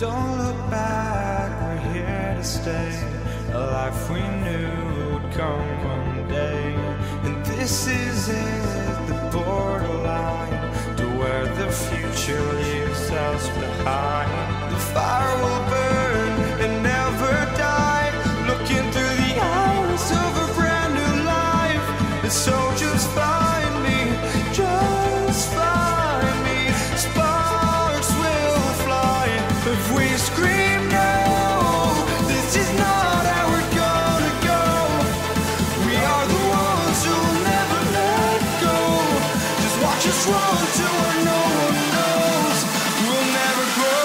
Don't look back, we're here to stay. A life we knew would come one day. And this is it, the borderline to where the future leaves us behind. The fire will burn and never die, looking through the eyes of a brand new life. And so just find me, just find me. Sparks will fly if we scream no. This is not how we're gonna go. We are the ones who'll never let go. Just watch us run to where no one knows. We'll never grow.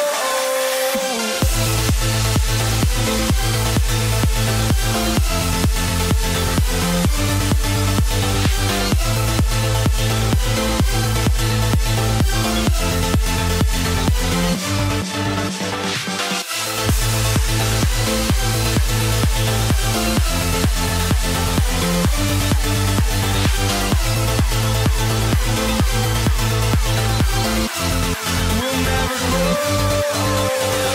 We'll never grow.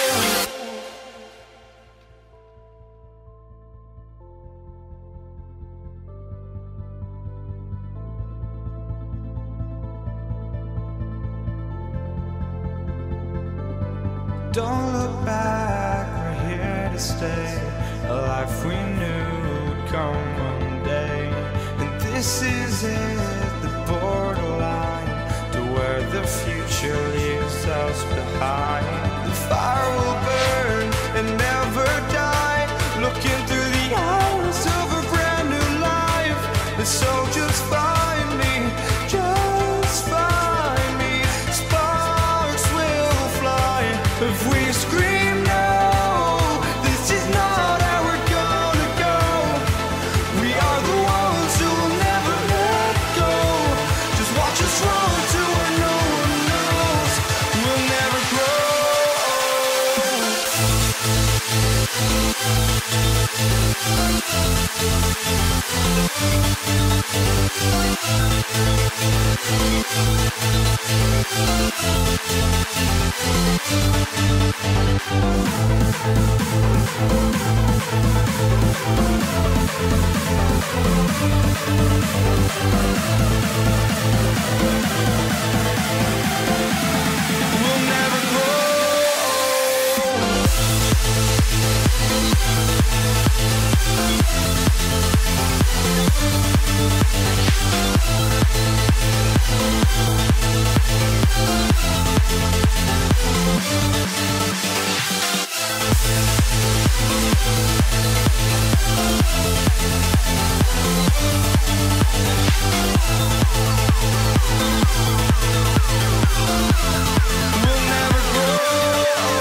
Don't look back, we're here to stay. A life we knew would come one day. And this is it, the borderline to where the future leaves us behind. The fire will burn and never die, looking through the eyes of a brand new life. And so just find me, just find me. Sparks will fly if we scream no. This is not how we're gonna go. We are the ones who will never let go. Just watch us run to where no one knows. We'll never grow. We'll never grow. We'll never grow.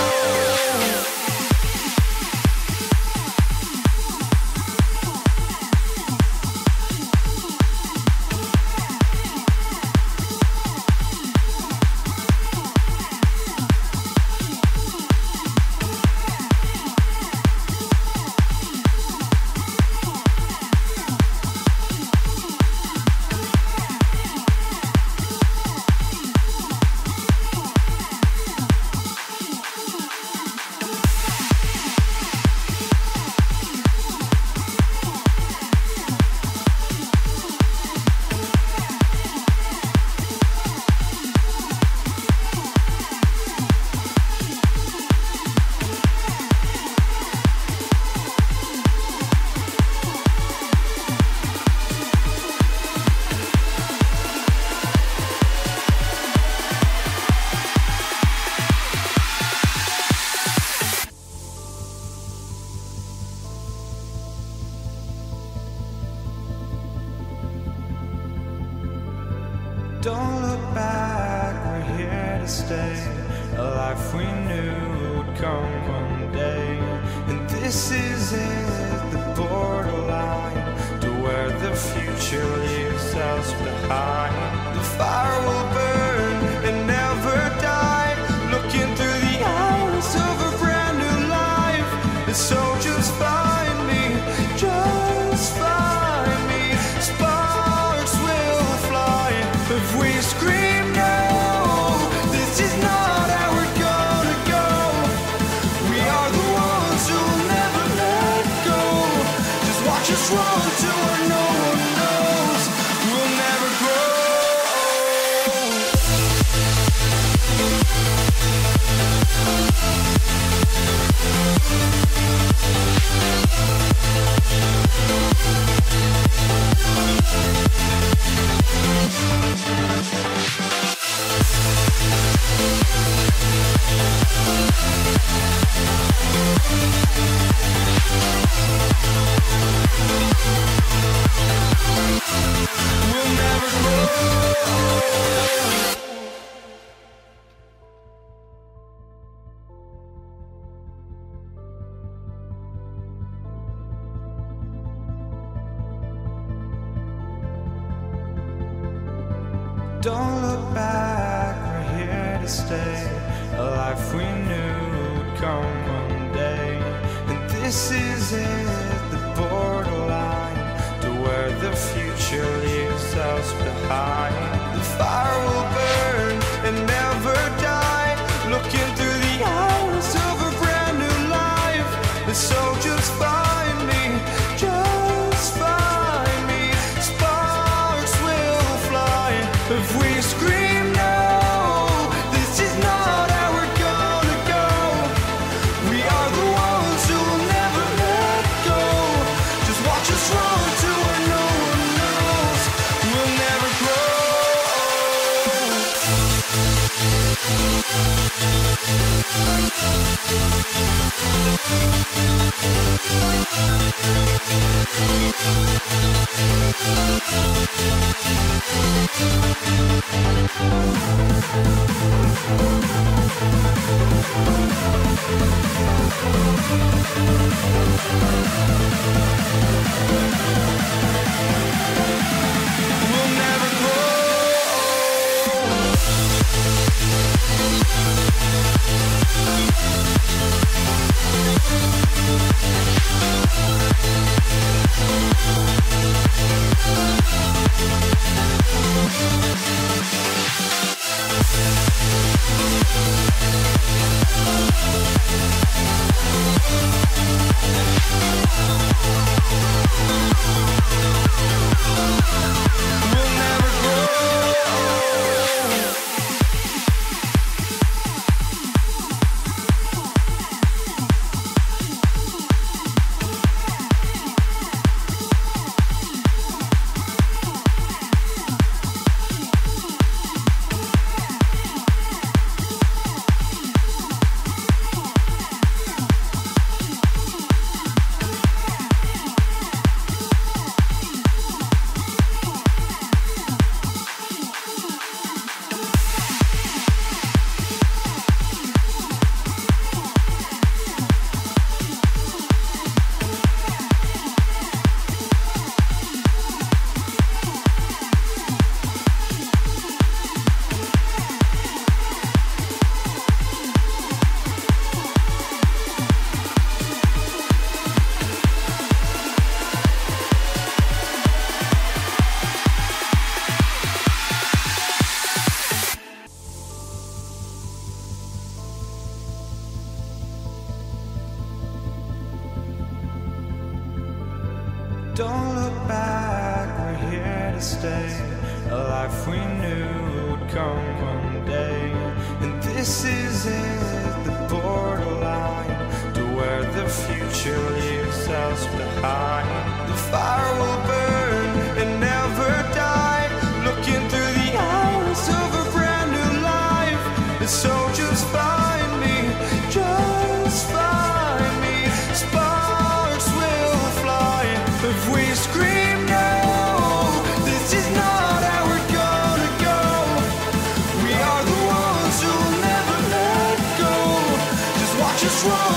Don't look back, we're here to stay. A life we knew would come one day. And this is it, the borderline to where the future leaves us behind. The fire will burn and never die, looking through the eyes of a brand new life. And so just find me, just find me. Sparks will fly if we scream no. This is not how we're gonna go. Don't look back, we're here to stay. A life we knew would come one day. And this is it, the borderline to where the future leaves us behind. The fire will burn and never die, looking through the eyes of a brand new life. And so just find me, just find me. Sparks will fly if we scream no. This is not how we're gonna go. We are the ones who will never let go. Just watch us run to where no one knows. We'll never grow. We'll never grow. We'll never grow. Don't look back, we're here to stay. A life we knew would come one day. And this is it, the borderline to where the future leaves us behind. The fire will burn and never die, looking through the eyes of a brand new life. And so just find me, just find me. Sparks will fly if we scream no. This is not how we're gonna go. We are the ones who'll never let go. Just watch us run.